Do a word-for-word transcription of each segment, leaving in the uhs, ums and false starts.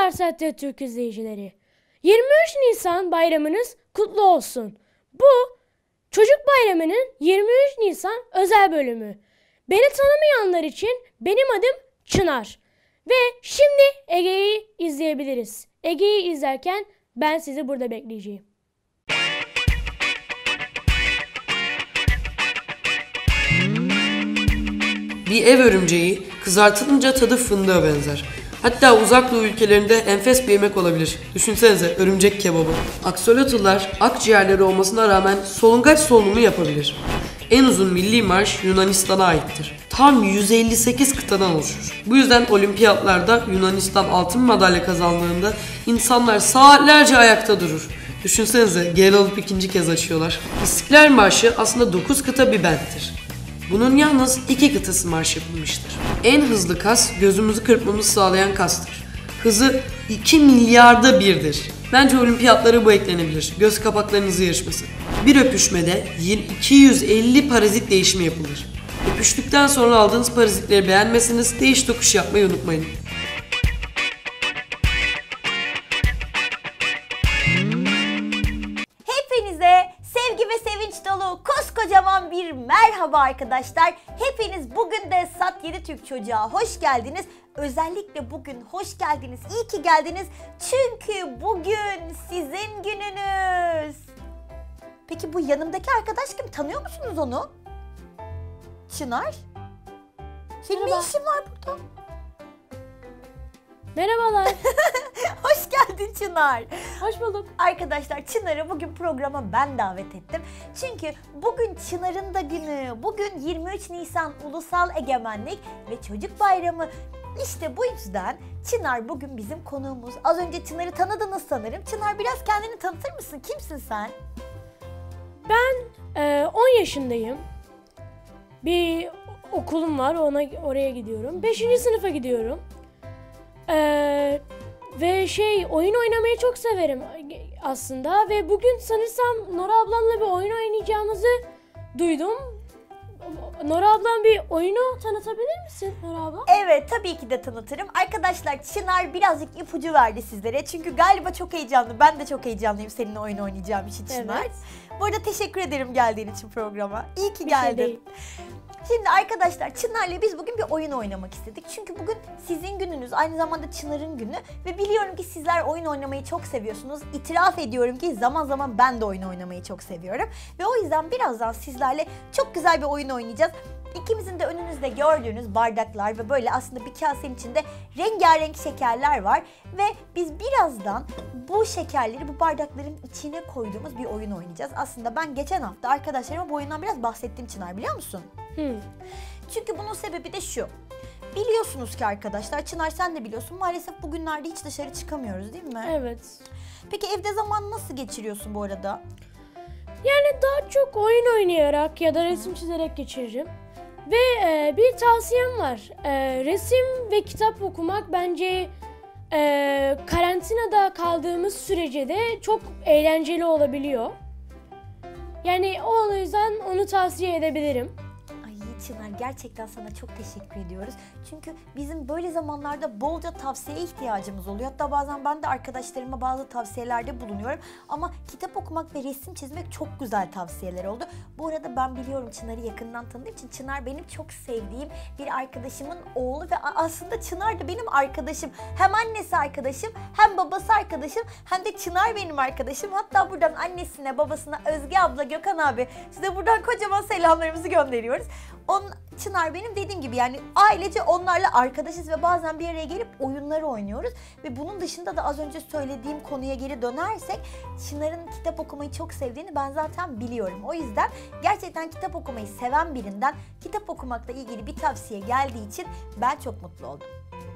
Merhabalar Satya Türk izleyicileri. yirmi üç Nisan bayramınız kutlu olsun. Bu Çocuk Bayramı'nın yirmi üç Nisan özel bölümü. Beni tanımayanlar için benim adım Çınar. Ve şimdi Ege'yi izleyebiliriz. Ege'yi izlerken ben sizi burada bekleyeceğim. Bir ev örümceği kızartılınca tadı fındığa benzer. Hatta uzak doğu ülkelerinde enfes bir yemek olabilir. Düşünsenize örümcek kebabı. Aksolotlular akciğerleri olmasına rağmen solungaç solunumu yapabilir. En uzun milli marş Yunanistan'a aittir. Tam yüz elli sekiz kıtadan oluşur. Bu yüzden olimpiyatlarda Yunanistan altın madalya kazandığında insanlar saatlerce ayakta durur. Düşünsenize geri alıp ikinci kez açıyorlar. İstiklal Marşı aslında dokuz kıta bir benttir. Bunun yalnız iki kıtası marş yapılmıştır. En hızlı kas gözümüzü kırpmamızı sağlayan kastır. Hızı iki milyarda birdir. Bence olimpiyatlara bu eklenebilir. Göz kapaklarınızı yarışması. Bir öpüşmede iki yüz elli parazit değişimi yapılır. Öpüştükten sonra aldığınız parazitleri beğenmesiniz, değiş tokuş yapmayı unutmayın. Hepinize sevgi ve sevinç dolu koskocaman bir merhaba arkadaşlar. Hepiniz bugün de Sat yedi Türk Çocuğa hoş geldiniz. Özellikle bugün hoş geldiniz, iyi ki geldiniz. Çünkü bugün sizin gününüz. Peki bu yanımdaki arkadaş kim? Tanıyor musunuz onu? Çınar? Senin ne işin var burada? Merhabalar. Hoş geldin Çınar. Hoş bulduk. Arkadaşlar Çınar'ı bugün programa ben davet ettim. Çünkü bugün Çınar'ın da günü. Bugün yirmi üç Nisan Ulusal Egemenlik ve Çocuk Bayramı. İşte bu yüzden Çınar bugün bizim konuğumuz. Az önce Çınar'ı tanıdınız sanırım. Çınar biraz kendini tanıtır mısın? Kimsin sen? Ben e, on yaşındayım. Bir okulum var, ona oraya gidiyorum. beşinci sınıfa gidiyorum. Ee, ve şey oyun oynamayı çok severim aslında ve bugün sanırsam Nora ablamla bir oyun oynayacağımızı duydum. Nora ablam bir oyunu tanıtabilir misin Nora abla? Evet, tabii ki de tanıtırım. Arkadaşlar Çınar birazcık ipucu verdi sizlere. Çünkü galiba çok heyecanlı. Ben de çok heyecanlıyım seninle oyun oynayacağım için Çınar. Evet. Bu arada teşekkür ederim geldiğin için programa. İyi ki Bir şey geldin. değil. Şimdi arkadaşlar Çınar'la biz bugün bir oyun oynamak istedik. Çünkü bugün sizin gününüz, aynı zamanda Çınar'ın günü. Ve biliyorum ki sizler oyun oynamayı çok seviyorsunuz. İtiraf ediyorum ki zaman zaman ben de oyun oynamayı çok seviyorum. Ve o yüzden birazdan sizlerle çok güzel bir oyun oynayacağız. İkimizin de önünüzde gördüğünüz bardaklar ve böyle aslında bir kasenin içinde rengarenk şekerler var. Ve biz birazdan bu şekerleri bu bardakların içine koyduğumuz bir oyun oynayacağız. Aslında ben geçen hafta arkadaşlarıma bu oyundan biraz bahsettim Çınar, biliyor musun? Hmm. Çünkü bunun sebebi de şu. Biliyorsunuz ki arkadaşlar, Çınar sen de biliyorsun, maalesef bugünlerde hiç dışarı çıkamıyoruz değil mi? Evet. Peki evde zaman nasıl geçiriyorsun bu arada? Yani daha çok oyun oynayarak ya da resim çizerek geçiririm. Ve e, bir tavsiyem var. E, resim ve kitap okumak bence e, karantinada kaldığımız sürece de çok eğlenceli olabiliyor. Yani o yüzden onu tavsiye edebilirim. Çınar, gerçekten sana çok teşekkür ediyoruz. Çünkü bizim böyle zamanlarda bolca tavsiyeye ihtiyacımız oluyor. Hatta bazen ben de arkadaşlarıma bazı tavsiyelerde bulunuyorum. Ama kitap okumak ve resim çizmek çok güzel tavsiyeler oldu. Bu arada ben biliyorum Çınar'ı yakından tanıdığım için Çınar benim çok sevdiğim bir arkadaşımın oğlu ve aslında Çınar da benim arkadaşım. Hem annesi arkadaşım, hem babası arkadaşım, hem de Çınar benim arkadaşım. Hatta buradan annesine, babasına, Özge abla, Gökhan abi, size buradan kocaman selamlarımızı gönderiyoruz. On, Çınar benim dediğim gibi yani ailece onlarla arkadaşız ve bazen bir araya gelip oyunları oynuyoruz. Ve bunun dışında da az önce söylediğim konuya geri dönersek Çınar'ın kitap okumayı çok sevdiğini ben zaten biliyorum. O yüzden gerçekten kitap okumayı seven birinden kitap okumakla ilgili bir tavsiye geldiği için ben çok mutlu oldum.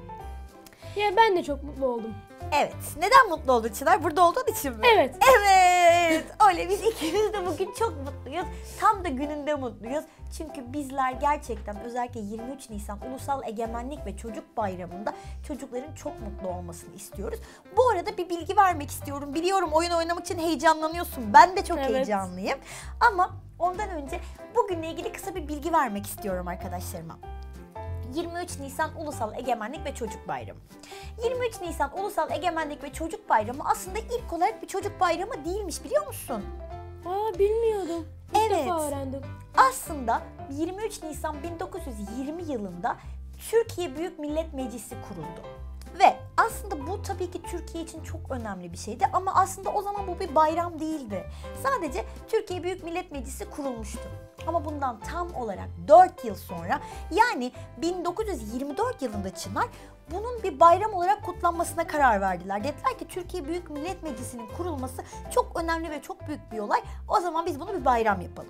Ya ben de çok mutlu oldum. Evet. Neden mutlu oldun Çınar? Burada olduğun için mi? Evet. Evet. Öyle biz ikimiz de bugün çok mutluyuz. Tam da gününde mutluyuz. Çünkü bizler gerçekten özellikle yirmi üç Nisan Ulusal Egemenlik ve Çocuk Bayramı'nda çocukların çok mutlu olmasını istiyoruz. Bu arada bir bilgi vermek istiyorum. Biliyorum oyun oynamak için heyecanlanıyorsun. Ben de çok Evet. heyecanlıyım. Ama ondan önce bugünle ilgili kısa bir bilgi vermek istiyorum arkadaşlarıma. yirmi üç Nisan Ulusal Egemenlik ve Çocuk Bayramı. yirmi üç Nisan Ulusal Egemenlik ve Çocuk Bayramı aslında ilk olarak bir çocuk bayramı değilmiş, biliyor musun? Aa, bilmiyordum. İlk Evet. defa öğrendim. Aslında yirmi üç Nisan bin dokuz yüz yirmi yılında Türkiye Büyük Millet Meclisi kuruldu. Ve aslında bu tabii ki Türkiye için çok önemli bir şeydi ama aslında o zaman bu bir bayram değildi. Sadece Türkiye Büyük Millet Meclisi kurulmuştu. Ama bundan tam olarak dört yıl sonra, yani bin dokuz yüz yirmi dört yılında Çınar, bunun bir bayram olarak kutlanmasına karar verdiler. Dediler ki Türkiye Büyük Millet Meclisi'nin kurulması çok önemli ve çok büyük bir olay. O zaman biz bunu bir bayram yapalım.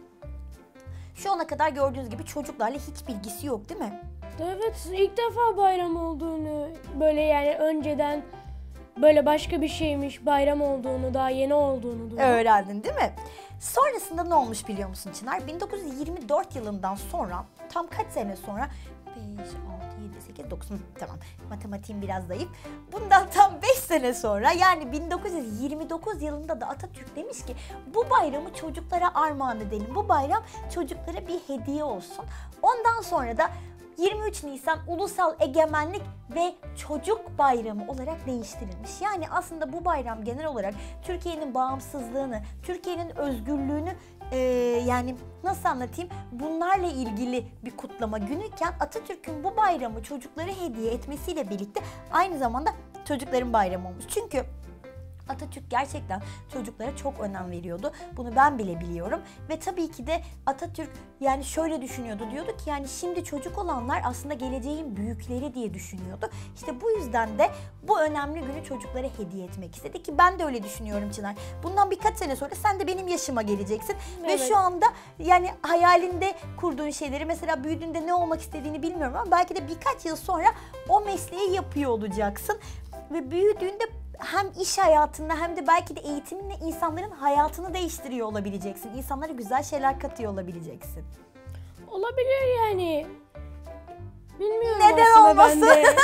Şu ana kadar gördüğünüz gibi çocuklarla hiç bilgisi yok, değil mi? Evet, ilk defa bayram olduğunu, böyle yani önceden böyle başka bir şeymiş, bayram olduğunu, daha yeni olduğunu duydum. Öğrendin değil mi? Sonrasında ne olmuş biliyor musun Çınar? bin dokuz yüz yirmi dört yılından sonra, tam kaç sene sonra? beş, altı, yedi, sekiz, dokuz, tamam, matematiğim biraz zayıf. Bundan tam beş sene sonra, yani bin dokuz yüz yirmi dokuz yılında da Atatürk demiş ki bu bayramı çocuklara armağan edelim. Bu bayram çocuklara bir hediye olsun. Ondan sonra da yirmi üç Nisan Ulusal Egemenlik ve Çocuk Bayramı olarak değiştirilmiş. Yani aslında bu bayram genel olarak Türkiye'nin bağımsızlığını, Türkiye'nin özgürlüğünü, e, yani nasıl anlatayım, bunlarla ilgili bir kutlama günüken Atatürk'ün bu bayramı çocuklara hediye etmesiyle birlikte aynı zamanda çocukların bayramı olmuş. Çünkü Atatürk gerçekten çocuklara çok önem veriyordu. Bunu ben bile biliyorum. Ve tabii ki de Atatürk yani şöyle düşünüyordu. Diyordu ki yani şimdi çocuk olanlar aslında geleceğin büyükleri diye düşünüyordu. İşte bu yüzden de bu önemli günü çocuklara hediye etmek istedi ki ben de öyle düşünüyorum Çınar. Bundan birkaç sene sonra sen de benim yaşıma geleceksin. Evet. Ve şu anda yani hayalinde kurduğun şeyleri, mesela büyüdüğünde ne olmak istediğini bilmiyorum ama belki de birkaç yıl sonra o mesleği yapıyor olacaksın. Ve büyüdüğünde hem iş hayatında hem de belki de eğitiminle insanların hayatını değiştiriyor olabileceksin. İnsanlara güzel şeyler katıyor olabileceksin. Olabilir yani. Bilmiyorum Neden aslında olmasın? ben de.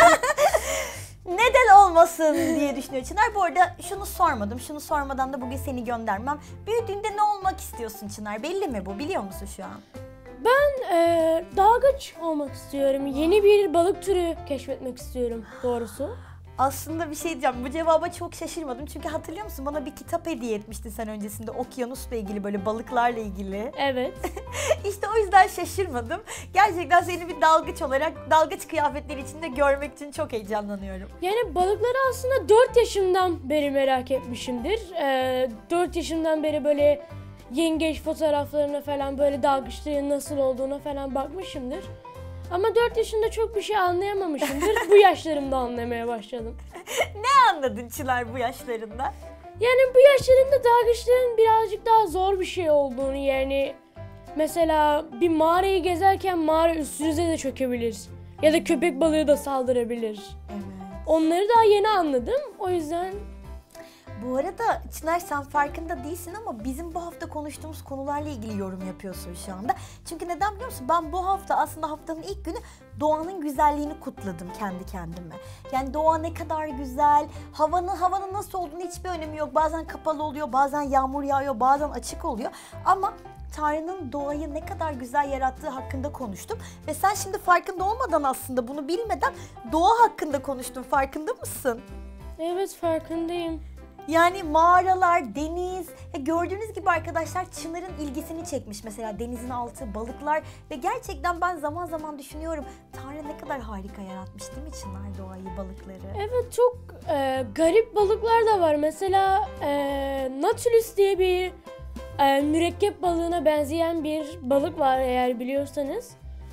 Neden olmasın diye düşünüyor Çınar. Bu arada şunu sormadım. Şunu sormadan da bugün seni göndermem. Büyüdüğünde ne olmak istiyorsun Çınar? Belli mi bu? Biliyor musun şu an? Ben e, dalgıç olmak istiyorum. Yeni bir balık türü keşfetmek istiyorum doğrusu. Aslında bir şey diyeceğim. Bu cevaba çok şaşırmadım. Çünkü hatırlıyor musun? Bana bir kitap hediye etmiştin sen öncesinde. Okyanusla ilgili, böyle balıklarla ilgili. Evet. İşte o yüzden şaşırmadım. Gerçekten seni bir dalgıç olarak, dalgıç kıyafetleri içinde görmek için çok heyecanlanıyorum. Yani balıkları aslında dört yaşımdan beri merak etmişimdir. E, dört yaşımdan beri böyle yengeç fotoğraflarına falan, böyle dalgıçlığın nasıl olduğuna falan bakmışımdır. Ama dört yaşında çok bir şey anlayamamışımdır. Bu yaşlarımda anlamaya başladım. Ne anladın Çınar bu yaşlarında? Yani bu yaşlarımda dalgıçlığın birazcık daha zor bir şey olduğunu, yani mesela bir mağarayı gezerken mağara üstünüze de çökebilir. Ya da köpek balığı da saldırabilir. Evet. Onları daha yeni anladım. O yüzden... Bu arada Çınar sen farkında değilsin ama bizim bu hafta konuştuğumuz konularla ilgili yorum yapıyorsun şu anda. Çünkü neden biliyor musun? Ben bu hafta aslında haftanın ilk günü doğanın güzelliğini kutladım kendi kendime. Yani doğa ne kadar güzel, havanın havanın nasıl olduğunu hiçbir önemi yok. Bazen kapalı oluyor, bazen yağmur yağıyor, bazen açık oluyor. Ama Tanrı'nın doğayı ne kadar güzel yarattığı hakkında konuştum. Ve sen şimdi farkında olmadan, aslında bunu bilmeden doğa hakkında konuştun. Farkında mısın? Evet, farkındayım. Yani mağaralar, deniz, ya gördüğünüz gibi arkadaşlar Çınar'ın ilgisini çekmiş mesela denizin altı, balıklar ve gerçekten ben zaman zaman düşünüyorum Tanrı ne kadar harika yaratmış değil mi Çınar doğayı, balıkları? Evet, çok e, garip balıklar da var. Mesela e, Nautilus diye bir e, mürekkep balığına benzeyen bir balık var, eğer biliyorsanız.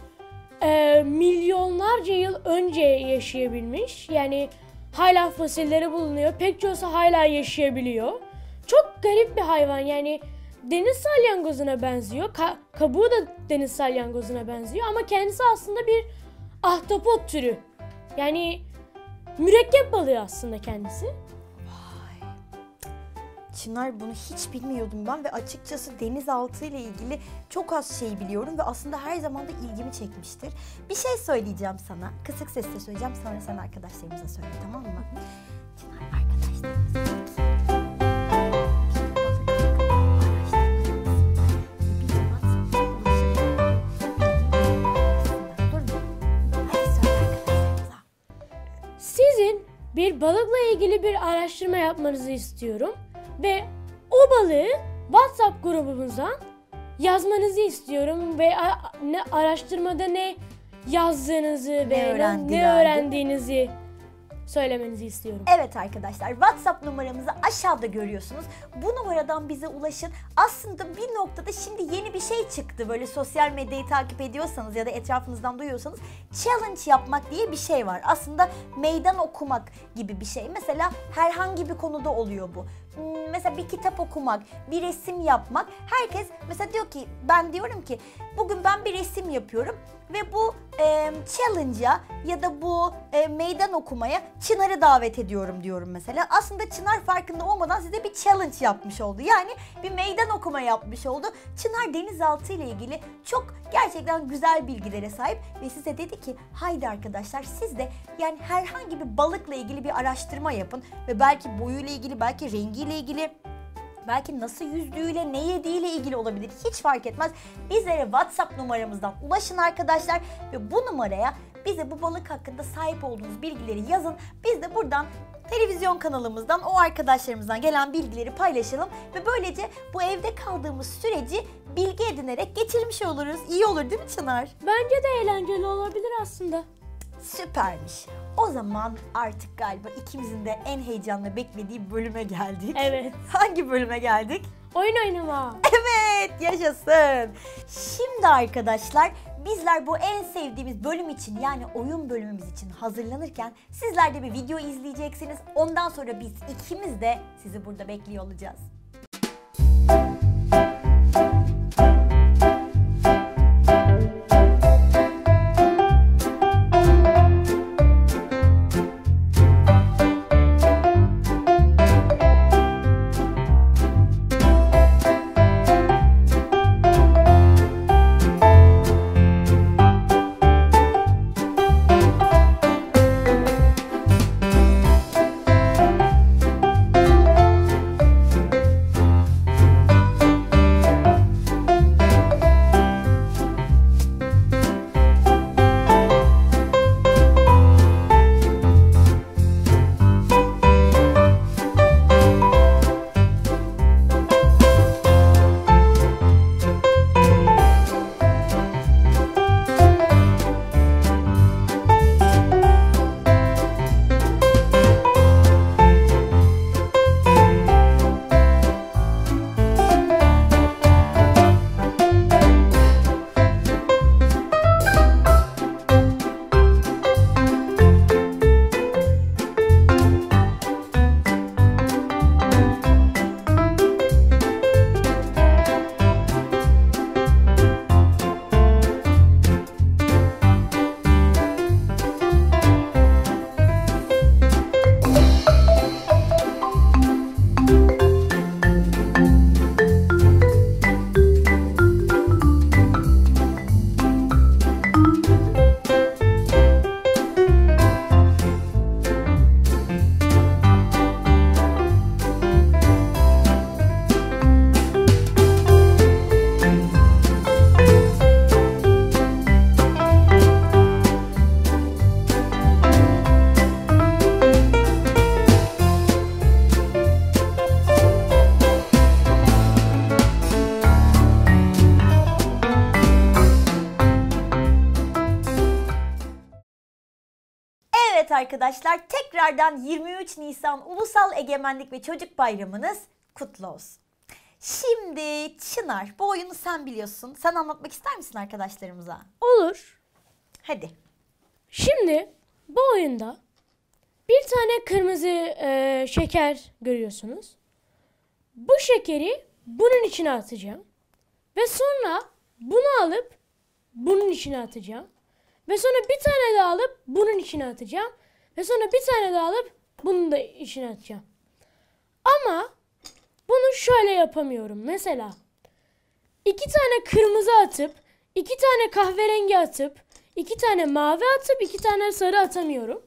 E, milyonlarca yıl önce yaşayabilmiş. Yani hala fosilleri bulunuyor. Pek çoğusu hala yaşayabiliyor. Çok garip bir hayvan. Yani deniz salyangozuna benziyor. Ka- kabuğu da deniz salyangozuna benziyor. Ama kendisi aslında bir ahtapot türü. Yani mürekkep balığı aslında kendisi. Vay. Çınar bunu hiç bilmiyordum ben ve açıkçası denizaltı ile ilgili çok az şey biliyorum ve aslında her zaman da ilgimi çekmiştir. Bir şey söyleyeceğim sana. Kısık sesle söyleyeceğim, sonra sen arkadaşlarımıza söyle, tamam mı? Çınar arkadaşlarımıza bir balıkla ilgili bir araştırma yapmanızı istiyorum. Ve o balığı WhatsApp grubumuzdan yazmanızı istiyorum. Ve a- ne araştırmada ne yazdığınızı ve ne, öğrendiler, ne öğrendiğinizi söylemenizi istiyorum. Evet arkadaşlar, WhatsApp numaramızı aşağıda görüyorsunuz. Bu numaradan bize ulaşın. Aslında bir noktada şimdi yeni bir şey çıktı. Böyle sosyal medyayı takip ediyorsanız ya da etrafınızdan duyuyorsanız challenge yapmak diye bir şey var. Aslında meydan okumak gibi bir şey. Mesela herhangi bir konuda oluyor bu. Mesela bir kitap okumak, bir resim yapmak. Herkes mesela diyor ki, ben diyorum ki bugün ben bir resim yapıyorum ve bu e, challenge'a ya da bu e, meydan okumaya Çınar'ı davet ediyorum diyorum mesela. Aslında Çınar farkında olmadan size bir challenge yapmış oldu. Yani bir meydan okuma yapmış oldu. Çınar denizaltı ile ilgili çok gerçekten güzel bilgilere sahip ve size dedi ki haydi arkadaşlar siz de yani herhangi bir balıkla ilgili bir araştırma yapın ve belki boyuyla ilgili, belki rengiyle ilgili, belki nasıl yüzdüğüyle, ne yediğiyle ilgili olabilir. Hiç fark etmez. Bizlere WhatsApp numaramızdan ulaşın arkadaşlar ve bu numaraya bize bu balık hakkında sahip olduğunuz bilgileri yazın. Biz de buradan televizyon kanalımızdan o arkadaşlarımızdan gelen bilgileri paylaşalım ve böylece bu evde kaldığımız süreci bilgi edinerek geçirmiş oluruz. İyi olur değil mi Çınar? Bence de eğlenceli olabilir aslında. Süpermiş. O zaman artık galiba ikimizin de en heyecanla beklediği bölüme geldik. Evet. Hangi bölüme geldik? Oyun oynama. Evet, yaşasın. Şimdi arkadaşlar bizler bu en sevdiğimiz bölüm için, yani oyun bölümümüz için hazırlanırken sizler de bir video izleyeceksiniz. Ondan sonra biz ikimiz de sizi burada bekliyor olacağız. Evet arkadaşlar, tekrardan yirmi üç Nisan Ulusal Egemenlik ve Çocuk Bayramınız kutlu olsun. Şimdi Çınar, bu oyunu sen biliyorsun. Sen anlatmak ister misin arkadaşlarımıza? Olur. Hadi. Şimdi bu oyunda bir tane kırmızı e, şeker görüyorsunuz. Bu şekeri bunun içine atacağım. Ve sonra bunu alıp bunun içine atacağım. Ve sonra bir tane daha alıp bunun içine atacağım. Ve sonra bir tane daha alıp bunun da içine atacağım. Ama bunu şöyle yapamıyorum. Mesela iki tane kırmızı atıp, iki tane kahverengi atıp, iki tane mavi atıp, iki tane sarı atamıyorum.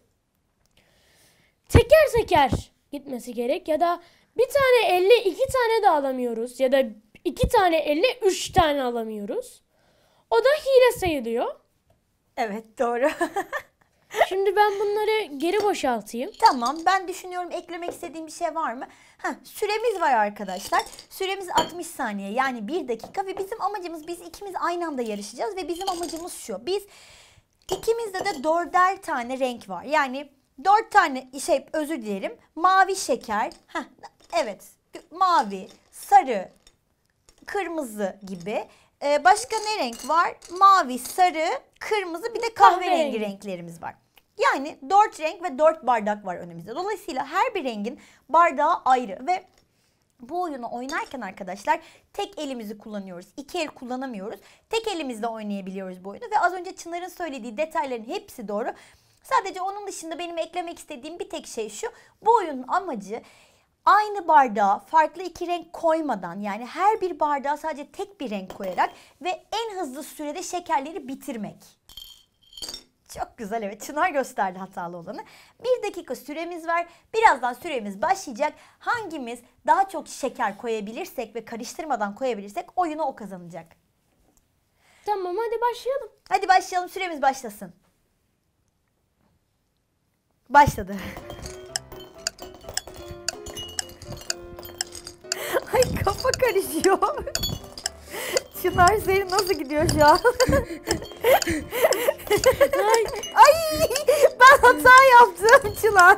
Teker teker gitmesi gerek. Ya da bir tane elle iki tane de alamıyoruz. Ya da iki tane elle üç tane alamıyoruz. O da hile sayılıyor. Evet, doğru. Şimdi ben bunları geri boşaltayım. Tamam, ben düşünüyorum eklemek istediğim bir şey var mı? Heh, süremiz var arkadaşlar. Süremiz altmış saniye, yani bir dakika ve bizim amacımız, biz ikimiz aynı anda yarışacağız ve bizim amacımız şu. Biz ikimizde de dörder tane renk var. Yani dört tane şey, özür dilerim, mavi şeker. Heh, evet, mavi, sarı, kırmızı gibi. Ee, başka ne renk var? Mavi, sarı, kırmızı, bir de kahverengi Kahverengi. renklerimiz var. Yani dört renk ve dört bardak var önümüzde. Dolayısıyla her bir rengin bardağı ayrı ve bu oyunu oynarken arkadaşlar tek elimizi kullanıyoruz. İki el kullanamıyoruz. Tek elimizle oynayabiliyoruz bu oyunu ve az önce Çınar'ın söylediği detayların hepsi doğru. Sadece onun dışında benim eklemek istediğim bir tek şey şu. Bu oyunun amacı aynı bardağa farklı iki renk koymadan, yani her bir bardağa sadece tek bir renk koyarak ve en hızlı sürede şekerleri bitirmek. Çok güzel, evet, Çınar gösterdi hatalı olanı. Bir dakika süremiz var. Birazdan süremiz başlayacak. Hangimiz daha çok şeker koyabilirsek ve karıştırmadan koyabilirsek oyunu o kazanacak. Tamam, hadi başlayalım. Hadi başlayalım, süremiz başlasın. Başladı. Ay, kafa karışıyor. Çınar, senin nasıl gidiyor şu an? Ay, Ay, ben hata yaptım Çınar.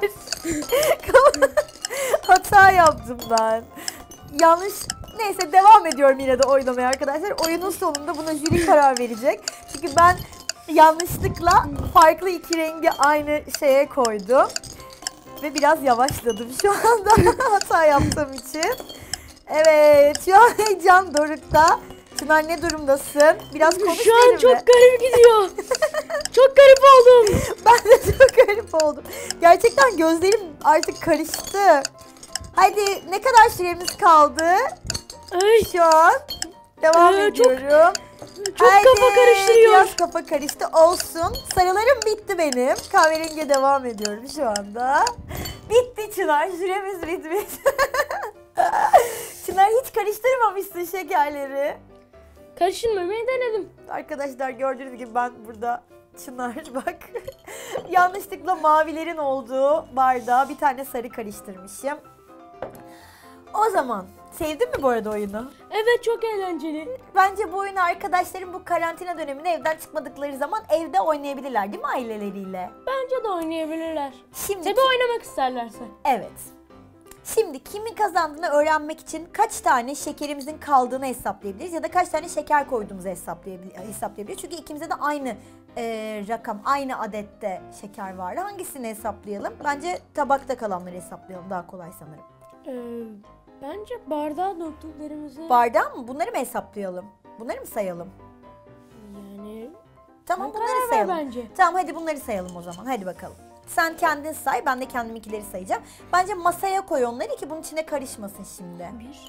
Hata yaptım ben. Yanlış. Neyse, devam ediyorum yine de oynamaya arkadaşlar. Oyunun sonunda buna jüri karar verecek. Çünkü ben yanlışlıkla farklı iki rengi aynı şeye koydum. Ve biraz yavaşladım şu anda hata yaptığım için. Evet, şu an heyecan dorukta. Çınar, ne durumdasın? Biraz konuş şu an benimle. çok garip gidiyor. Çok garip oldum. Ben de çok garip oldum. Gerçekten gözlerim artık karıştı. Hadi, ne kadar süremiz kaldı? Ay, Şu an devam Ee, çok- ediyorum. çok Haydi, kafa karıştırıyor. Biraz kafa karıştı, olsun. Sarılarım bitti benim. Kahverengiye devam ediyorum şu anda. Bitti Çınar, süremiz bitmiş. Çınar, hiç karıştırmamışsın şekerleri. Karıştırmamayı denedim. Arkadaşlar, gördüğünüz gibi ben burada Çınar bak yanlışlıkla mavilerin olduğu bardağa bir tane sarı karıştırmışım. O zaman sevdin mi bu arada oyunu? Evet, çok eğlenceli. Bence bu oyunu arkadaşlarım bu karantina döneminde evden çıkmadıkları zaman evde oynayabilirler, değil mi, aileleriyle? Bence de oynayabilirler. Şimdi Tabii oynamak isterlerse. evet. Şimdi kimin kazandığını öğrenmek için kaç tane şekerimizin kaldığını hesaplayabiliriz ya da kaç tane şeker koyduğumuzu hesaplayabil- hesaplayabiliriz. Çünkü ikimizde de aynı e, rakam, aynı adette şeker vardı. Hangisini hesaplayalım? Bence tabakta kalanları hesaplayalım. Daha kolay sanırım. Ee, bence bardağa döktüklerimizi... Bardağı mı? Bunları mı hesaplayalım? Bunları mı sayalım? yani... Tamam, Sen bunları karar ver sayalım. bence. Tamam, hadi bunları sayalım o zaman. Hadi bakalım. Sen kendin say, ben de kendiminkileri sayacağım. Bence masaya koy onları ki bunun içine karışmasın şimdi. Bir.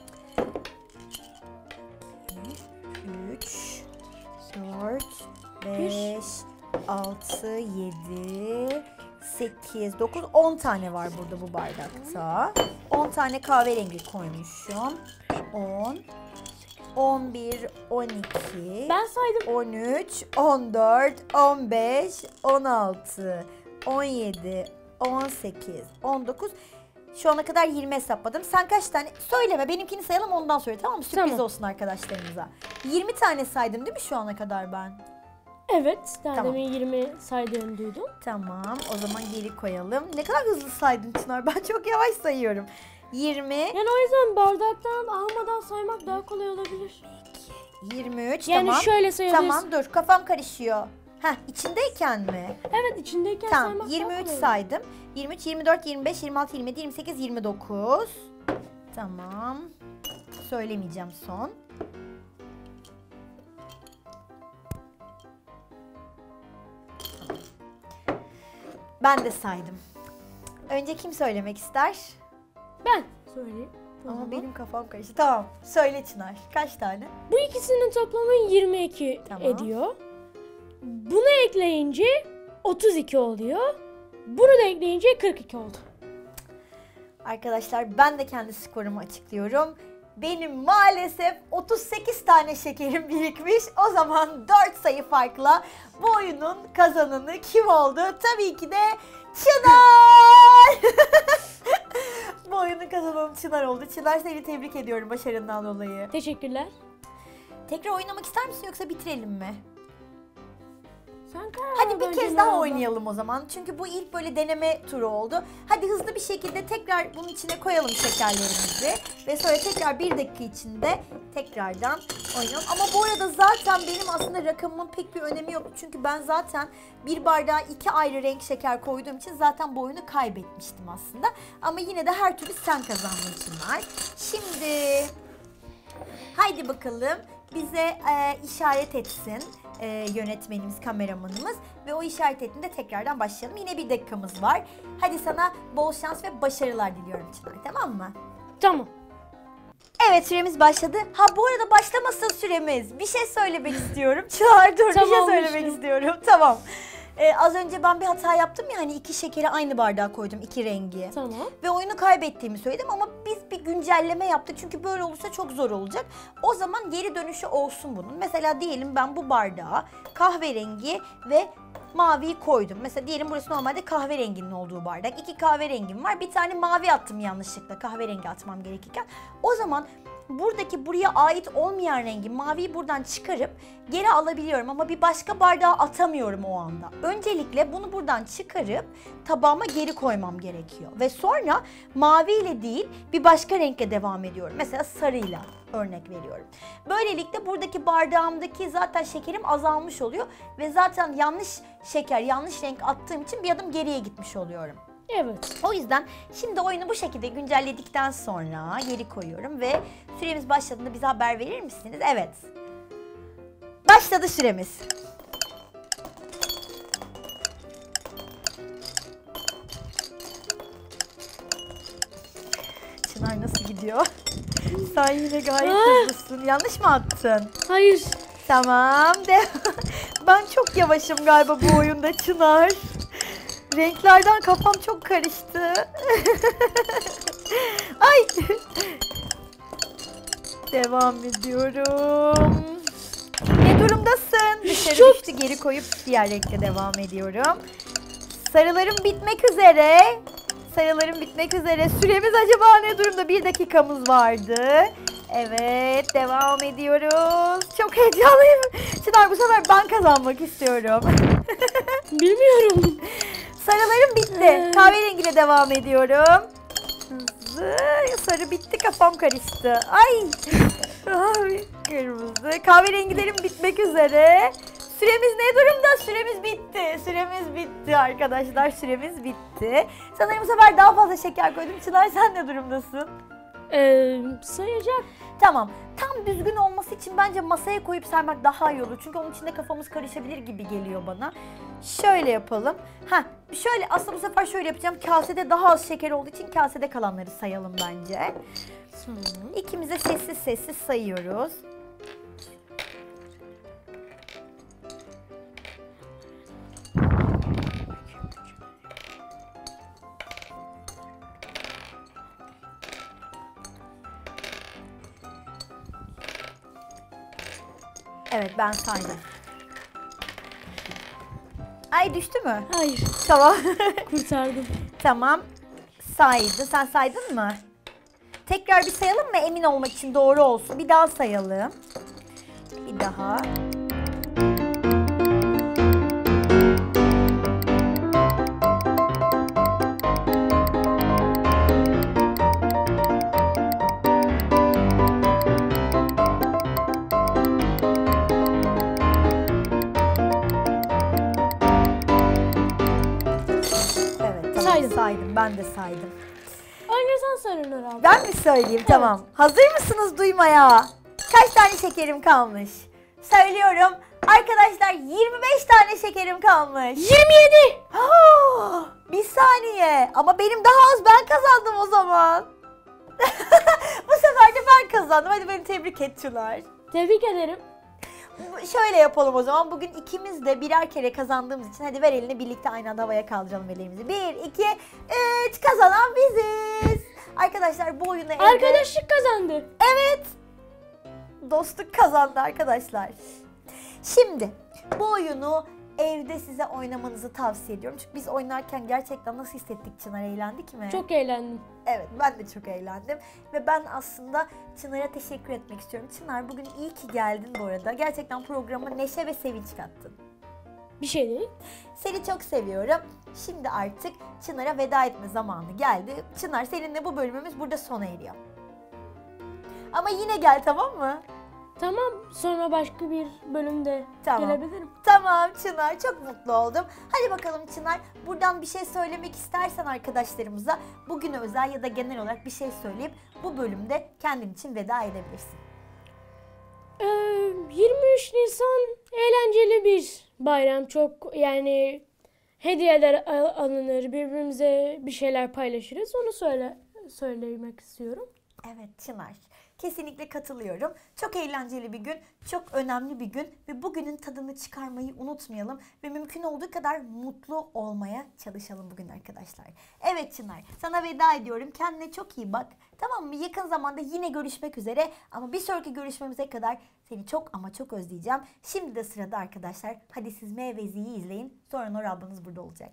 üç, dört, beş, altı, yedi, sekiz, dokuz, on tane var burada bu bardakta. on tane kahverengi koymuşum. on, on bir, on iki, Ben saydım. on üç, on dört, on beş, on altı, on yedi, on sekiz, on dokuz. Şu ana kadar yirmi hesapladım. Sen kaç tane? Söyleme, benimkini sayalım, ondan söyle, tamam mı? Sürpriz Tamam. olsun arkadaşlarımıza. yirmi tane saydım değil mi şu ana kadar ben? Evet, daha Tamam. demin yirmi saydığını duydum. Tamam, o zaman geri koyalım. Ne kadar hızlı saydın Çınar, ben çok yavaş sayıyorum. yirmi, Yani o yüzden bardaktan almadan saymak daha kolay olabilir. yirmi üç, Yani tamam. şöyle sayabiliriz. Tamam, dur, kafam karışıyor. Heh, içindeyken mi? Evet, içindeyken Tamam, saymak yirmi daha üç kolay. saydım. yirmi üç, yirmi dört, yirmi beş, yirmi altı, yirmi yedi, yirmi sekiz, yirmi dokuz. Tamam. Söylemeyeceğim son. Ben de saydım. Önce kim söylemek ister? Ben söyleyeyim. o Ama zaman. benim kafam karıştı. Tamam. Söyle Çınar. Kaç tane? Bu ikisinin toplamı yirmi iki Tamam. ediyor. Bunu ekleyince otuz iki oluyor. Bunu da ekleyince kırk iki oldu. Arkadaşlar, ben de kendi skorumu açıklıyorum. benim maalesef otuz sekiz tane şekerim birikmiş. O zaman dört sayı farkla bu oyunun kazananı kim oldu? Tabii ki de Çınar! Bu oyunun kazananı Çınar oldu. Çınar, seni tebrik ediyorum başarından dolayı. Teşekkürler. Tekrar oynamak ister misin yoksa bitirelim mi? Sen karar Hadi bir ver kez Cemile daha abla. oynayalım o zaman. Çünkü bu ilk böyle deneme turu oldu. Hadi hızlı bir şekilde tekrar bunun içine koyalım şekerlerimizi. Ve sonra tekrar bir dakika içinde tekrardan oynayalım. Ama bu arada zaten benim aslında rakamımın pek bir önemi yok. Çünkü ben zaten bir bardağa iki ayrı renk şeker koyduğum için zaten bu oyunu kaybetmiştim aslında. Ama yine de her türlü sen kazandığın için var. Şimdi haydi bakalım bize e, işaret etsin. Ee, yönetmenimiz, kameramanımız ve o işaret ettiğinde tekrardan başlayalım. Yine bir dakikamız var. Hadi sana bol şans ve başarılar diliyorum Çınar, tamam mı? Tamam. Evet, süremiz başladı. Ha bu arada başlamasın süremiz. Bir şey söylemek istiyorum. Çınar dur, bir şey Tamam, söylemek işte. istiyorum. Tamam. Ee, az önce ben bir hata yaptım ya, hani iki şekeri aynı bardağa koydum, iki rengi. Tamam. Ve oyunu kaybettiğimi söyledim ama biz bir güncelleme yaptık çünkü böyle olursa çok zor olacak. O zaman geri dönüşü olsun bunun. Mesela diyelim ben bu bardağa kahverengi ve maviyi koydum. Mesela diyelim burası normalde kahverenginin olduğu bardak. İki kahverengim var. Bir tane mavi attım yanlışlıkla. Kahverengi atmam gerekirken. O zaman buradaki buraya ait olmayan rengi, maviyi buradan çıkarıp geri alabiliyorum ama bir başka bardağa atamıyorum o anda. Öncelikle bunu buradan çıkarıp tabağıma geri koymam gerekiyor. Ve sonra maviyle değil bir başka renkle devam ediyorum. Mesela sarıyla örnek veriyorum. Böylelikle buradaki bardağımdaki zaten şekerim azalmış oluyor ve zaten yanlış şeker, yanlış renk attığım için bir adım geriye gitmiş oluyorum. Evet. O yüzden şimdi oyunu bu şekilde güncelledikten sonra geri koyuyorum ve süremiz başladığında bize haber verir misiniz? Evet. Başladı süremiz. Çınar nasıl gidiyor? Sen yine gayet hızlısın. Yanlış mı attın? Hayır. Tamam. De ben çok yavaşım galiba bu oyunda Çınar. Renklerden kafam çok karıştı. Ay. Devam ediyorum. Ne durumdasın? Dışarı Çok- düştü, geri koyup diğer renkle devam ediyorum. Sarılarım bitmek üzere. Sarılarım bitmek üzere. Süremiz acaba ne durumda? Bir dakikamız vardı. Evet, devam ediyoruz. Çok heyecanlıyım. Çınar, bu sefer ben kazanmak istiyorum. Bilmiyorum. Sarılarım bitti. Ee. Kahverengiyle devam ediyorum. Hızlı. Sarı bitti, kafam karıştı. Ay. Ay, kırmızı. Kahverengilerim bitmek üzere. Süremiz ne durumda? Süremiz bitti. Süremiz bitti arkadaşlar. Süremiz bitti. Sanırım bu sefer daha fazla şeker koydum. Çınar, sen ne durumdasın? Ee, sayacak. Tamam. Tam düzgün olması için bence masaya koyup saymak daha iyi olur. Çünkü onun içinde kafamız karışabilir gibi geliyor bana. Şöyle yapalım. Heh, şöyle aslında bu sefer şöyle yapacağım. Kasede daha az şeker olduğu için kasede kalanları sayalım bence. Tamam. İkimiz de sessiz sessiz sayıyoruz. Evet, ben saydım. Ay, düştü mü? Hayır. Tamam. Kurtardım. Tamam. Saydı. Sen saydın mı? Tekrar bir sayalım mı? Emin olmak için doğru olsun. Bir daha sayalım. Bir daha. Evet, tamam. Saydım. Saydım. Ben de saydım. Önce sen söyle Nur abla. Ben mi söyleyeyim? Tamam. Hazır mısınız duymaya? Kaç tane şekerim kalmış? Söylüyorum. Arkadaşlar, yirmi beş tane şekerim kalmış. yirmi yedi. Ah, bir saniye. Ama benim daha az, ben kazandım o zaman. Bu sefer de ben kazandım. Hadi beni tebrik et Çınar. Tebrik ederim. Şöyle yapalım o zaman. Bugün ikimiz de birer kere kazandığımız için hadi ver elini, birlikte aynı anda havaya kaldıralım ellerimizi. Bir, iki, üç. Kazanan biziz. Arkadaşlar bu oyunu evde... Arkadaşlık kazandı. Evet. Dostluk kazandı arkadaşlar. Şimdi bu oyunu evde size oynamanızı tavsiye ediyorum. Çünkü biz oynarken gerçekten nasıl hissettik Çınar, eğlendik mi? Çok eğlendim. Evet, ben de çok eğlendim. Ve ben aslında Çınar'a teşekkür etmek istiyorum. Çınar, bugün iyi ki geldin bu arada. Gerçekten programa neşe ve sevinç kattın. Bir şey değil. Seni çok seviyorum. Şimdi artık Çınar'a veda etme zamanı geldi. Çınar, seninle bu bölümümüz burada sona eriyor. Ama yine gel, tamam mı? Tamam, sonra başka bir bölümde Tamam. gelebilirim. Tamam Çınar, çok mutlu oldum. Hadi bakalım Çınar, buradan bir şey söylemek istersen arkadaşlarımıza, bugüne özel ya da genel olarak bir şey söyleyip bu bölümde kendin için veda edebilirsin. Ee, yirmi üç Nisan eğlenceli bir bayram. Çok yani hediyeler al- alınır, birbirimize bir şeyler paylaşırız. Onu söyle söylemek istiyorum. Evet Çınar, kesinlikle katılıyorum. Çok eğlenceli bir gün, çok önemli bir gün ve bugünün tadını çıkarmayı unutmayalım ve mümkün olduğu kadar mutlu olmaya çalışalım bugün arkadaşlar. Evet Çınar, sana veda ediyorum. Kendine çok iyi bak. Tamam mı? Yakın zamanda yine görüşmek üzere ama bir sonraki görüşmemize kadar seni çok ama çok özleyeceğim. Şimdi de sırada arkadaşlar, hadi siz M ve Z'yi izleyin. Sonra Nor ablanız burada olacak.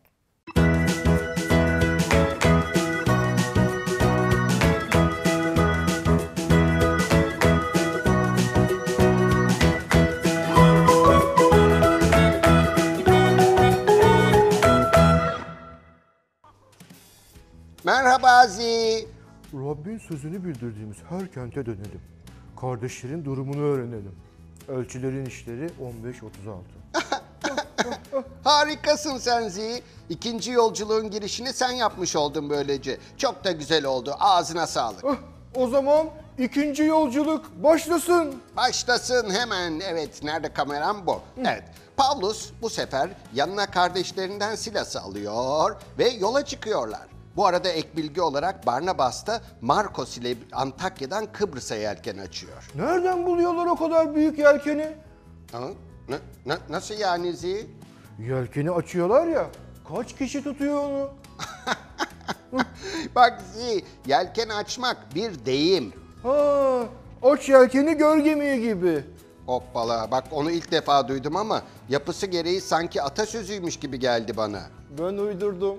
Merhaba Zi. Rabbin sözünü bildirdiğimiz her kente dönelim. Kardeşlerin durumunu öğrenelim. Elçilerin işleri on beş otuz altı. Harikasın sen Zi. İkinci yolculuğun girişini sen yapmış oldun böylece. Çok da güzel oldu. Ağzına sağlık. Ah, o zaman ikinci yolculuk başlasın. Başlasın hemen. Evet, nerede kameram bu? Evet. Pavlus bu sefer yanına kardeşlerinden Silas'ı alıyor ve yola çıkıyorlar. Bu arada ek bilgi olarak Barnabas da Markos ile Antakya'dan Kıbrıs'a yelken açıyor. Nereden buluyorlar o kadar büyük yelkeni? Ha? Ne, ne- nasıl yani Zi? Yelkeni açıyorlar ya. Kaç kişi tutuyor onu? Bak Zi, yelken açmak bir deyim. Ha, aç yelkeni gör gemiyi gibi. Hoppala, bak onu ilk defa duydum ama yapısı gereği sanki atasözüymüş gibi geldi bana. Ben uydurdum.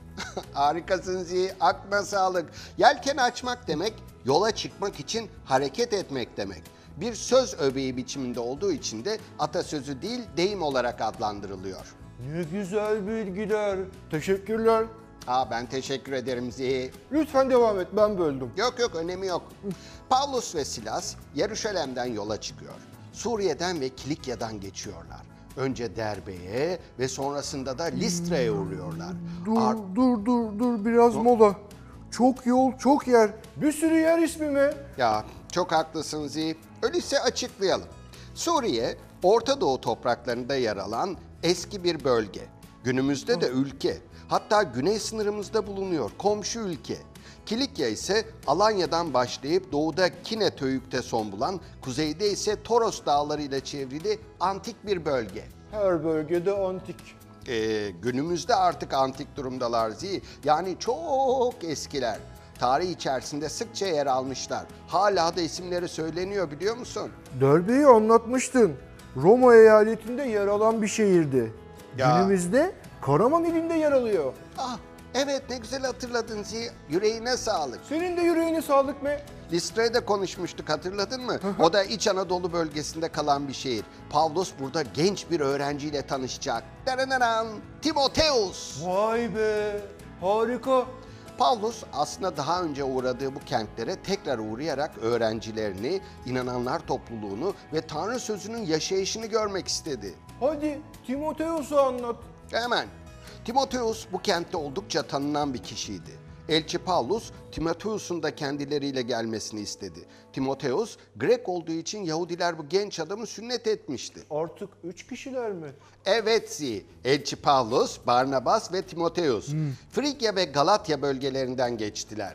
Harikasın Zi, aklına sağlık. Yelken açmak demek, yola çıkmak için hareket etmek demek. Bir söz öbeği biçiminde olduğu için de atasözü değil, deyim olarak adlandırılıyor. Ne güzel bilgiler. Teşekkürler. Aa, ben teşekkür ederim Zi. Lütfen devam et, ben böldüm. Yok yok, önemi yok. Pavlus ve Silas Yeruşalim'den yola çıkıyor. Suriye'den ve Kilikya'dan geçiyorlar. Önce Derbe'ye ve sonrasında da Listra'ya uğruyorlar. Dur, Ar- dur, dur, dur. Biraz mola. Çok yol, çok yer. Bir sürü yer ismi mi? Ya çok haklısın Zi. Öyleyse açıklayalım. Suriye, Orta Doğu topraklarında yer alan eski bir bölge. Günümüzde de ülke. Hatta güney sınırımızda bulunuyor, komşu ülke. Kilikya ise Alanya'dan başlayıp doğuda Kine Töyük'te son bulan, kuzeyde ise Toros Dağları ile çevrili antik bir bölge. Her bölgede antik. Ee, günümüzde artık antik durumdalar Zi. Yani çok eskiler. Tarih içerisinde sıkça yer almışlar. Hala da isimleri söyleniyor, biliyor musun? Derbe'yi anlatmıştın. Roma eyaletinde yer alan bir şehirdi. Ya. Günümüzde Karaman ilinde yer alıyor. Ah, evet, ne güzel hatırladın Zi. Yüreğine sağlık. Senin de yüreğine sağlık be. Listra'da konuşmuştuk, hatırladın mı? O da İç Anadolu bölgesinde kalan bir şehir. Pavlus burada genç bir öğrenciyle tanışacak. Daranaran, Timoteus. Vay be, harika. Pavlus aslında daha önce uğradığı bu kentlere tekrar uğrayarak öğrencilerini, inananlar topluluğunu ve Tanrı sözünün yaşayışını görmek istedi. Hadi Timoteus'u anlat. Hemen. Timoteus bu kentte oldukça tanınan bir kişiydi. Elçi Pavlus, Timoteus'un da kendileriyle gelmesini istedi. Timoteus, Grek olduğu için Yahudiler bu genç adamı sünnet etmişti. Artık üç kişiler mi? Evet Zi, Elçi Pavlus, Barnabas ve Timoteus. Frigya ve Galatya bölgelerinden geçtiler.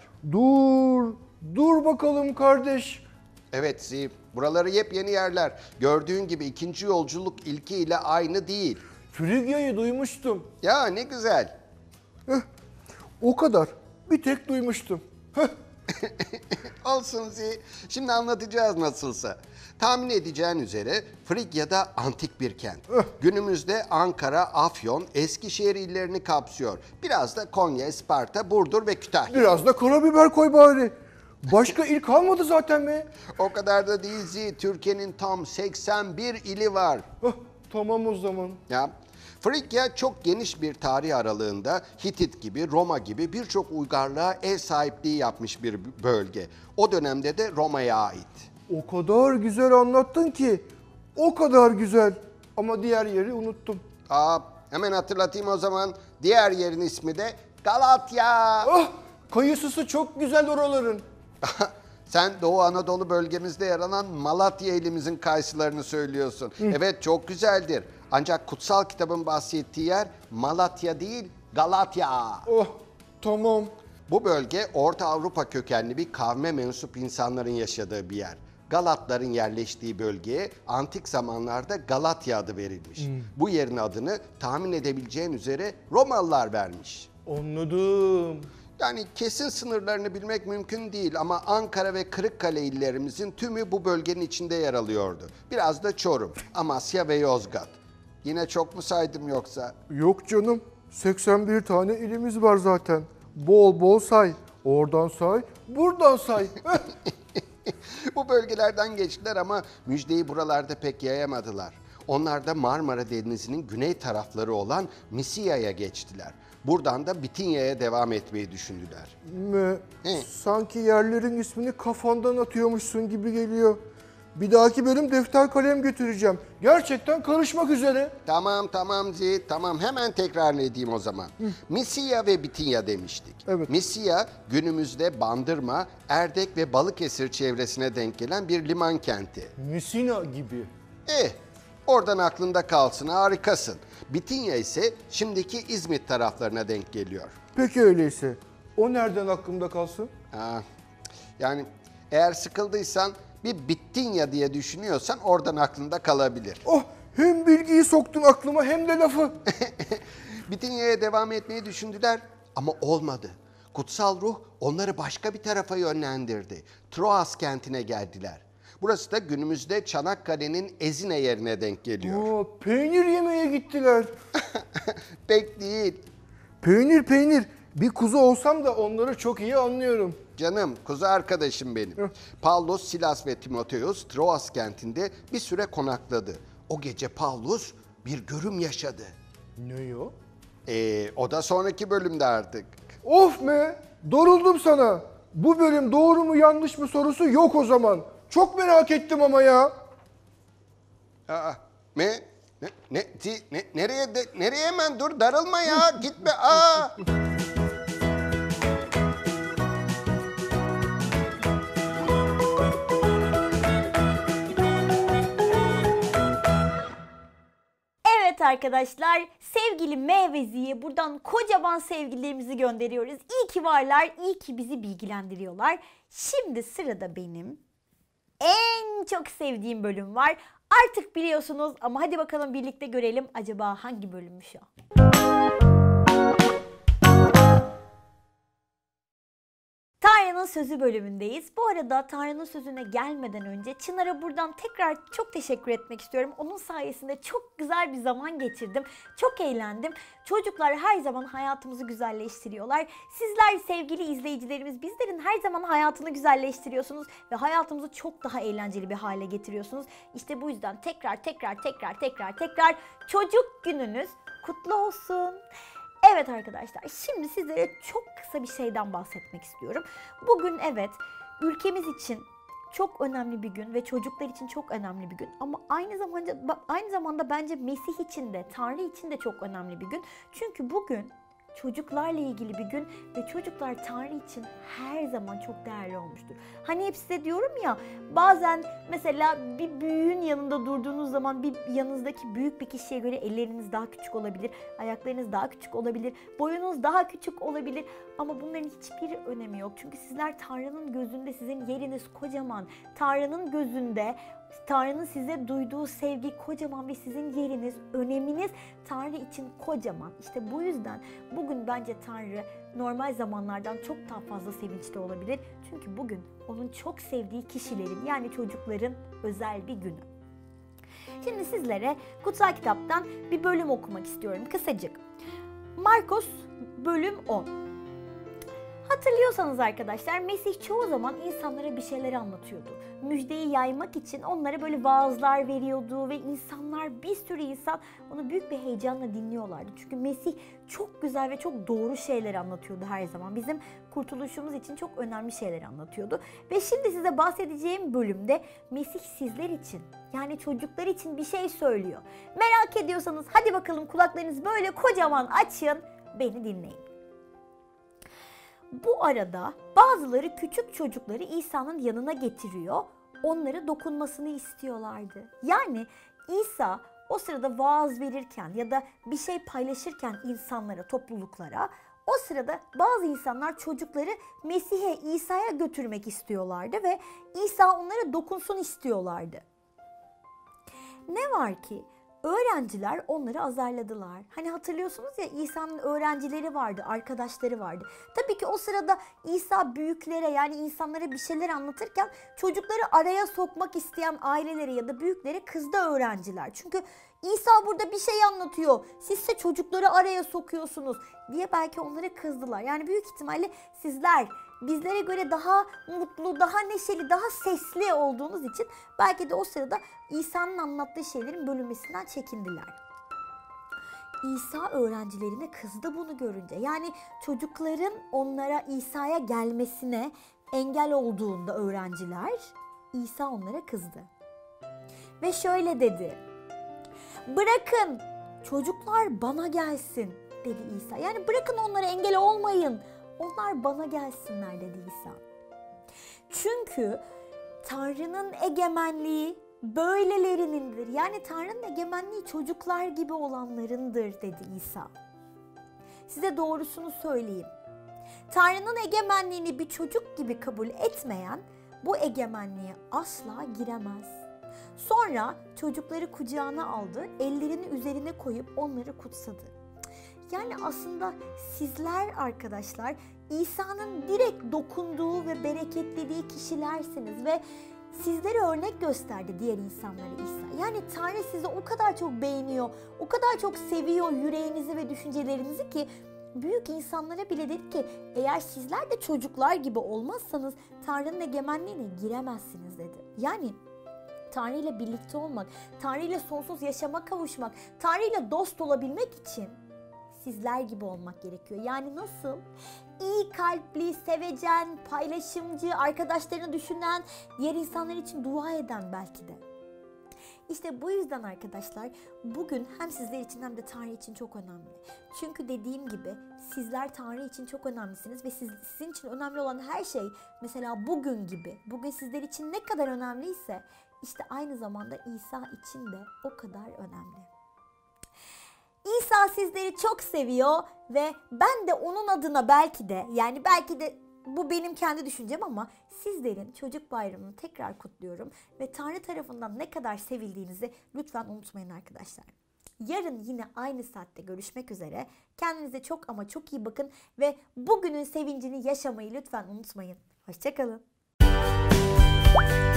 Dur, dur bakalım kardeş. Evet Zi, buraları yepyeni yerler. Gördüğün gibi ikinci yolculuk ilkiyle aynı değil. Frigya'yı duymuştum. Ya ne güzel. O kadar. Bir tek duymuştum. Heh, Olsun Zi. Şimdi anlatacağız nasılsa. Tahmin edeceğin üzere Frigya'da antik bir kent. Günümüzde Ankara, Afyon, Eskişehir illerini kapsıyor. Biraz da Konya, Isparta, Burdur ve Kütahya. Biraz da karabiber koy bari. Başka il kalmadı zaten mi? O kadar da değil Zi. Türkiye'nin tam seksen bir ili var. Hah, tamam o zaman. Ya, Frigya çok geniş bir tarih aralığında Hitit gibi, Roma gibi birçok uygarlığa ev sahipliği yapmış bir bölge. O dönemde de Roma'ya ait. O kadar güzel anlattın ki. O kadar güzel. Ama diğer yeri unuttum. Aa, hemen hatırlatayım o zaman. Diğer yerin ismi de Galatya. Ah, kayısısı çok güzel oraların. Sen Doğu Anadolu bölgemizde yer alan Malatya ilimizin kayısılarını söylüyorsun. Evet, çok güzeldir. Ancak kutsal kitabın bahsettiği yer Malatya değil, Galatya. Oh, tamam. Bu bölge Orta Avrupa kökenli bir kavme mensup insanların yaşadığı bir yer. Galatların yerleştiği bölgeye antik zamanlarda Galatya adı verilmiş. Bu yerin adını tahmin edebileceğin üzere Romalılar vermiş. Anladım. Yani kesin sınırlarını bilmek mümkün değil ama Ankara ve Kırıkkale illerimizin tümü bu bölgenin içinde yer alıyordu. Biraz da Çorum, Amasya ve Yozgat. Yine çok mu saydım yoksa? Yok canım. seksen bir tane ilimiz var zaten. Bol bol say. Oradan say, buradan say. Bu bölgelerden geçtiler ama müjdeyi buralarda pek yayamadılar. Onlar da Marmara Denizi'nin güney tarafları olan Misia'ya geçtiler. Buradan da Bitinya'ya devam etmeyi düşündüler. Me, He. sanki yerlerin ismini kafandan atıyormuşsun gibi geliyor. Bir dahaki bölüm defter kalem götüreceğim. Gerçekten karışmak üzere. Tamam tamam Zihit, tamam, hemen tekrar edeyim o zaman. Misya ve Bitinya demiştik. Evet. Misya günümüzde Bandırma, Erdek ve Balıkesir çevresine denk gelen bir liman kenti. Misina gibi. Eh, oradan aklında kalsın, harikasın. Bitinya ise şimdiki İzmit taraflarına denk geliyor. Peki öyleyse. O nereden aklımda kalsın? Ha, yani eğer sıkıldıysan bir Bittinya diye düşünüyorsan oradan aklında kalabilir. Oh, hem bilgiyi soktun aklıma hem de lafı. Bitinya'ya devam etmeyi düşündüler ama olmadı. Kutsal ruh onları başka bir tarafa yönlendirdi. Troas kentine geldiler. Burası da günümüzde Çanakkale'nin Ezine yerine denk geliyor. Aa, peynir yemeye gittiler. Pek değil. Peynir peynir. Bir kuzu olsam da onları çok iyi anlıyorum. Canım, kuzu arkadaşım benim. Pavlos, Silas ve Timoteus Troas kentinde bir süre konakladı. O gece Pavlos bir görüm yaşadı. Ne o? Ee, o da sonraki bölümde artık. Of be! Doruldum sana. Bu bölüm doğru mu yanlış mı sorusu yok o zaman. Çok merak ettim ama ya. Aa, ne? Ne? Ne? Ti- ne nereye? De, nereye hemen? Dur, darılma ya. Gitme. Aa! Evet arkadaşlar, sevgili Meyvezi'ye buradan kocaman sevgilerimizi gönderiyoruz. İyi ki varlar, iyi ki bizi bilgilendiriyorlar. Şimdi sırada benim en çok sevdiğim bölüm var. Artık biliyorsunuz ama hadi bakalım birlikte görelim acaba hangi bölümmüş o. Tanrı'nın Sözü bölümündeyiz. Bu arada Tanrı'nın Sözü'ne gelmeden önce Çınar'a buradan tekrar çok teşekkür etmek istiyorum. Onun sayesinde çok güzel bir zaman geçirdim. Çok eğlendim. Çocuklar her zaman hayatımızı güzelleştiriyorlar. Sizler sevgili izleyicilerimiz bizlerin her zaman hayatını güzelleştiriyorsunuz ve hayatımızı çok daha eğlenceli bir hale getiriyorsunuz. İşte bu yüzden tekrar tekrar tekrar tekrar tekrar çocuk gününüz kutlu olsun. Evet arkadaşlar, şimdi sizlere çok kısa bir şeyden bahsetmek istiyorum. Bugün evet, ülkemiz için çok önemli bir gün ve çocuklar için çok önemli bir gün. Ama aynı zamanda aynı zamanda bence Mesih için de, Tanrı için de çok önemli bir gün. Çünkü bugün çocuklarla ilgili bir gün ve çocuklar Tanrı için her zaman çok değerli olmuştur. Hani hep size diyorum ya, bazen mesela bir büyüğün yanında durduğunuz zaman bir yanınızdaki büyük bir kişiye göre elleriniz daha küçük olabilir, ayaklarınız daha küçük olabilir, boyunuz daha küçük olabilir ama bunların hiçbir önemi yok. Çünkü sizler Tanrı'nın gözünde sizin yeriniz kocaman. Tanrı'nın gözünde Tanrı'nın size duyduğu sevgi kocaman ve sizin yeriniz, öneminiz Tanrı için kocaman. İşte bu yüzden bugün bence Tanrı normal zamanlardan çok daha fazla sevinçli olabilir. Çünkü bugün onun çok sevdiği kişilerin, yani çocukların özel bir günü. Şimdi sizlere kutsal kitaptan bir bölüm okumak istiyorum kısacık. Markos bölüm on. Hatırlıyorsanız arkadaşlar, Mesih çoğu zaman insanlara bir şeyler anlatıyordu. Müjdeyi yaymak için onlara böyle vaazlar veriyordu ve insanlar, bir sürü insan onu büyük bir heyecanla dinliyorlardı. Çünkü Mesih çok güzel ve çok doğru şeyler anlatıyordu her zaman. Bizim kurtuluşumuz için çok önemli şeyler anlatıyordu. Ve şimdi size bahsedeceğim bölümde Mesih sizler için, yani çocuklar için bir şey söylüyor. Merak ediyorsanız hadi bakalım kulaklarınızı böyle kocaman açın, beni dinleyin. Bu arada bazıları küçük çocukları İsa'nın yanına getiriyor, onlara dokunmasını istiyorlardı. Yani İsa o sırada vaaz verirken ya da bir şey paylaşırken insanlara, topluluklara, o sırada bazı insanlar çocukları Mesih'e, İsa'ya götürmek istiyorlardı ve İsa onlara dokunsun istiyorlardı. Ne var ki öğrenciler onları azarladılar. Hani hatırlıyorsunuz ya, İsa'nın öğrencileri vardı, arkadaşları vardı. Tabii ki o sırada İsa büyüklere, yani insanlara bir şeyler anlatırken çocukları araya sokmak isteyen ailelere ya da büyüklere kızdı öğrenciler. Çünkü İsa burada bir şey anlatıyor, sizse çocukları araya sokuyorsunuz diye belki onlara kızdılar. Yani büyük ihtimalle sizler bizlere göre daha mutlu, daha neşeli, daha sesli olduğunuz için belki de o sırada İsa'nın anlattığı şeylerin bölünmesinden çekindiler. İsa öğrencilerine kızdı bunu görünce. Yani çocukların onlara, İsa'ya gelmesine engel olduğunda öğrenciler, İsa onlara kızdı. Ve şöyle dedi: "Bırakın çocuklar bana gelsin," dedi İsa. Yani bırakın onlara, engel olmayın. Onlar bana gelsinler dedi İsa. Çünkü Tanrı'nın egemenliği böylelerinindir. Yani Tanrı'nın egemenliği çocuklar gibi olanlarındır dedi İsa. Size doğrusunu söyleyeyim. Tanrı'nın egemenliğini bir çocuk gibi kabul etmeyen bu egemenliğe asla giremez. Sonra çocukları kucağına aldı, ellerini üzerine koyup onları kutsadı. Yani aslında sizler arkadaşlar İsa'nın direkt dokunduğu ve bereketlediği kişilersiniz ve sizlere örnek gösterdi diğer insanlara İsa. Yani Tanrı sizi o kadar çok beğeniyor, o kadar çok seviyor yüreğinizi ve düşüncelerinizi ki büyük insanlara bile dedi ki eğer sizler de çocuklar gibi olmazsanız Tanrı'nın egemenliğine giremezsiniz dedi. Yani Tanrı ile birlikte olmak, Tanrı ile sonsuz yaşama kavuşmak, Tanrı ile dost olabilmek için sizler gibi olmak gerekiyor. Yani nasıl? İyi kalpli, sevecen, paylaşımcı, arkadaşlarını düşünen, diğer insanlar için dua eden belki de. İşte bu yüzden arkadaşlar bugün hem sizler için hem de Tanrı için çok önemli. Çünkü dediğim gibi sizler Tanrı için çok önemlisiniz ve siz, sizin için önemli olan her şey mesela bugün gibi, bugün sizler için ne kadar önemliyse işte aynı zamanda İsa için de o kadar önemli. İsa sizleri çok seviyor ve ben de onun adına belki de, yani belki de bu benim kendi düşüncem ama sizlerin Çocuk Bayramı'nı tekrar kutluyorum ve Tanrı tarafından ne kadar sevildiğinizi lütfen unutmayın arkadaşlar. Yarın yine aynı saatte görüşmek üzere. Kendinize çok ama çok iyi bakın ve bugünün sevincini yaşamayı lütfen unutmayın. Hoşça kalın.